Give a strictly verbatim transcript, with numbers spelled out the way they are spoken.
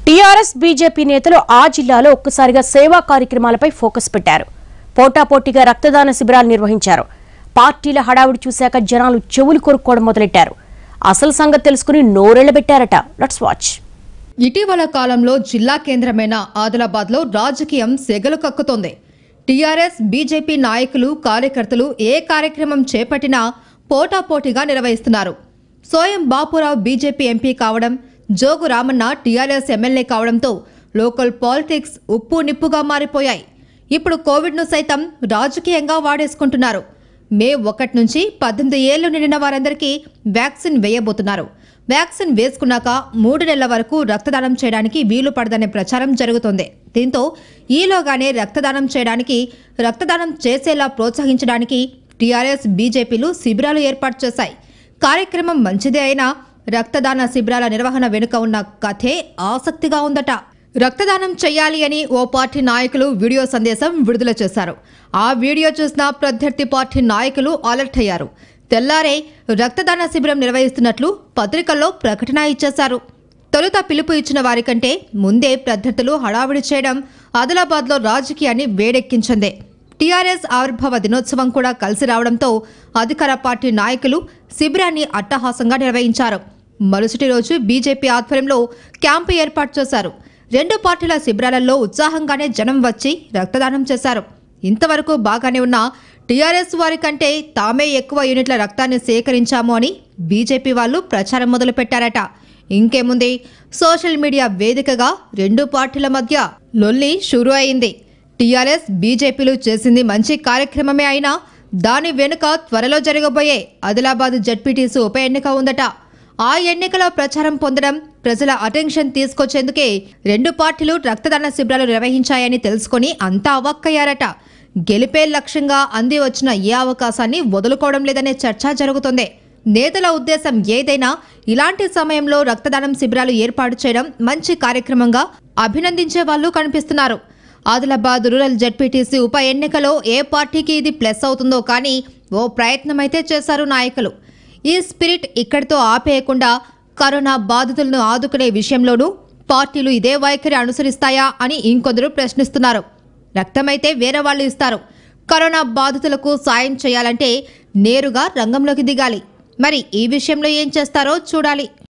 TRS BJP నేతలు ఆ జిల్లాలో ఒక్కసారిగా సేవా కార్యక్రమాలపై ఫోకస్ పెట్టారు. పోటాపోటీగా రక్తదాన శిబిరాలు నిర్వహించారు. పార్టీల హడావుడి చూశాక జనాలు చెవులు కొరుక్కోవడం మొదలెట్టారు. అసలు సంగతి తెలుసుకుని నోరెళ్లబెట్టారట. Let's watch. ఇటీవల కాలంలో జిల్లా కేంద్రమైన ఆదిలాబాద్లో రాజకీయం సెగలు కక్కుతోంది. టీఆర్ఎస్ బీజేపీ నాయకులు కార్యకర్తలు ఏ కార్యక్రమం చేపట్టినా పోటాపోటీగా నిర్వహిస్తున్నారు. సోయం బాపురావు బీజేపీ ఎంపీ కావడం, జోగు రామన్న టీఆర్ఎస్ ఎమ్మెల్యే కావడంతో లోకల్ పాలిటిక్స్ ఉప్పు నిప్పుగా మారిపోయాయి. ఇప్పుడు కోవిడ్ను సైతం రాజకీయంగా వాడేసుకుంటున్నారు. మే ఒకటి నుంచి పద్దెనిమిది ఏళ్లు నిండిన వారందరికీ వ్యాక్సిన్ వేయబోతున్నారు. వ్యాక్సిన్ వేసుకున్నాక మూడు నెలల వరకు రక్తదానం చేయడానికి వీలు పడదనే ప్రచారం జరుగుతోంది. దీంతో ఈలోగానే రక్తదానం చేయడానికి, రక్తదానం చేసేలా ప్రోత్సహించడానికి టీఆర్ఎస్ బీజేపీలు శిబిరాలు ఏర్పాటు చేశాయి. కార్యక్రమం మంచిదే అయినా రక్తదాన శిబిరాల నిర్వహణ వెనుక ఉన్న కథే ఆసక్తిగా ఉందట. రక్తదానం చేయాలి అని ఓ పార్టీ నాయకులు వీడియో సందేశం విడుదల చేశారు. ఆ వీడియో చూసిన ప్రత్యర్థి పార్టీ నాయకులు అలర్ట్ అయ్యారు. తెల్లారే రక్తదాన శిబిరం నిర్వహిస్తున్నట్లు పత్రికల్లో ప్రకటన ఇచ్చేశారు. తొలుత పిలుపు ఇచ్చిన వారికంటే ముందే ప్రత్యర్థులు హడావిడి చేయడం ఆదిలాబాద్లో రాజకీయాన్ని వేడెక్కించింది. టీఆర్ఎస్ ఆవిర్భావ దినోత్సవం కూడా కలిసి రావడంతో అధికార పార్టీ నాయకులు శిబిరాన్ని అట్టహాసంగా నిర్వహించారు. మరుసటి రోజు బీజేపీ ఆధ్వర్యంలో క్యాంపు ఏర్పాటు చేశారు. రెండు పార్టీల శిబిరాలలో ఉత్సాహంగానే జనం వచ్చి రక్తదానం చేశారు. ఇంతవరకు బాగానే ఉన్న టీఆర్ఎస్ వారి కంటే తామే ఎక్కువ యూనిట్ల రక్తాన్ని సేకరించాము అని బీజేపీ వాళ్ళు ప్రచారం మొదలుపెట్టారట. ఇంకేముంది, సోషల్ మీడియా వేదికగా రెండు పార్టీల మధ్య లొల్లి షురూ అయింది. టీఆర్ఎస్ బీజేపీలు చేసింది మంచి కార్యక్రమమే అయినా దాని వెనుక త్వరలో జరగబోయే ఆదిలాబాద్ జడ్పీటీసీ ఉప ఎన్నిక ఉందట. ఆ ఎన్నికల ప్రచారం పొందడం, ప్రజల అటెన్షన్ తీసుకొచ్చేందుకే రెండు పార్టీలు రక్తదాన శిబిరాలు నిర్వహించాయని తెలుసుకుని అంతా అవాక్కయ్యారట. గెలిపే లక్ష్యంగా అంది వచ్చిన ఏ అవకాశాన్ని వదులుకోవడం లేదనే చర్చ జరుగుతోంది. నేతల ఉద్దేశం ఏదైనా ఇలాంటి సమయంలో రక్తదానం శిబిరాలు ఏర్పాటు చేయడం మంచి కార్యక్రమంగా అభినందించే వాళ్ళు కనిపిస్తున్నారు. ఆదిలాబాద్ రూరల్ జడ్పీటీసీ ఉప ఎన్నికలో ఏ పార్టీకి ఇది ప్లస్ అవుతుందో కానీ ఓ ప్రయత్నమైతే చేశారు నాయకులు. ఈ స్పిరిట్ ఇక్కడితో ఆపేయకుండా కరోనా బాధితులను ఆదుకునే విషయంలోనూ పార్టీలు ఇదే వైఖరి అనుసరిస్తాయా అని ఇంకొందరు ప్రశ్నిస్తున్నారు. రక్తమైతే వేరే వాళ్ళు ఇస్తారు. కరోనా బాధితులకు సాయం చేయాలంటే నేరుగా రంగంలోకి దిగాలి. మరి ఈ విషయంలో ఏం చేస్తారో చూడాలి.